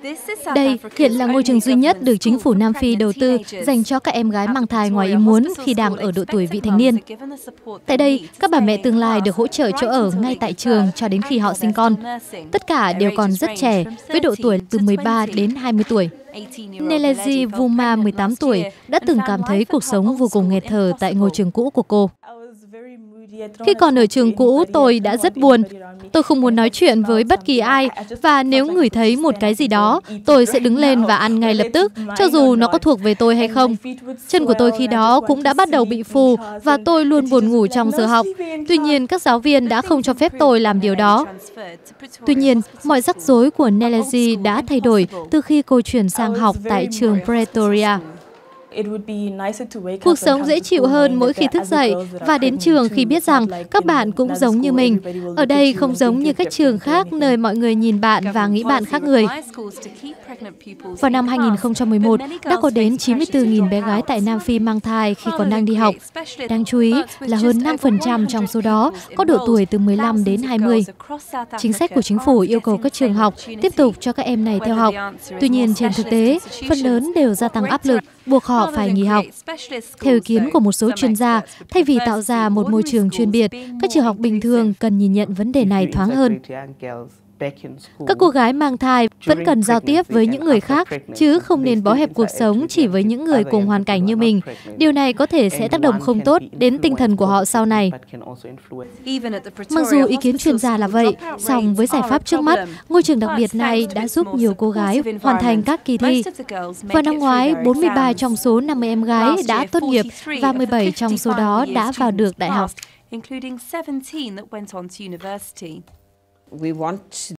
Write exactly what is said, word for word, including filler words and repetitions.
Đây hiện là ngôi trường duy nhất được chính phủ Nam Phi đầu tư dành cho các em gái mang thai ngoài ý muốn khi đang ở độ tuổi vị thành niên. Tại đây, các bà mẹ tương lai được hỗ trợ chỗ ở ngay tại trường cho đến khi họ sinh con. Tất cả đều còn rất trẻ, với độ tuổi từ mười ba đến hai mươi tuổi. Nelezi Vuma, mười tám tuổi, đã từng cảm thấy cuộc sống vô cùng nghẹt thở tại ngôi trường cũ của cô. Khi còn ở trường cũ, tôi đã rất buồn. Tôi không muốn nói chuyện với bất kỳ ai, và nếu ngửi thấy một cái gì đó, tôi sẽ đứng lên và ăn ngay lập tức, cho dù nó có thuộc về tôi hay không. Chân của tôi khi đó cũng đã bắt đầu bị phù, và tôi luôn buồn ngủ trong giờ học. Tuy nhiên, các giáo viên đã không cho phép tôi làm điều đó. Tuy nhiên, mọi rắc rối của Nelezi đã thay đổi từ khi cô chuyển sang học tại trường Pretoria. Cuộc sống dễ chịu hơn mỗi khi thức dậy và đến trường khi biết rằng các bạn cũng giống như mình. Ở đây không giống như các trường khác nơi mọi người nhìn bạn và nghĩ bạn khác người. Vào năm hai nghìn không trăm mười một, đã có đến chín mươi tư nghìn bé gái tại Nam Phi mang thai khi còn đang đi học. Đáng chú ý là hơn năm phần trăm trong số đó có độ tuổi từ mười lăm đến hai mươi. Chính sách của chính phủ yêu cầu các trường học tiếp tục cho các em này theo học. Tuy nhiên, trên thực tế, phần lớn đều gia tăng áp lực, buộc họ phải nghỉ học. Theo ý kiến của một số chuyên gia, thay vì tạo ra một môi trường chuyên biệt, các trường học bình thường cần nhìn nhận vấn đề này thoáng hơn. Các cô gái mang thai vẫn cần giao tiếp với những người khác, chứ không nên bó hẹp cuộc sống chỉ với những người cùng hoàn cảnh như mình. Điều này có thể sẽ tác động không tốt đến tinh thần của họ sau này. Mặc dù ý kiến chuyên gia là vậy, song với giải pháp trước mắt, ngôi trường đặc biệt này đã giúp nhiều cô gái hoàn thành các kỳ thi. Vào năm ngoái, bốn mươi ba trong số năm mươi em gái đã tốt nghiệp và mười bảy trong số đó đã vào được đại học.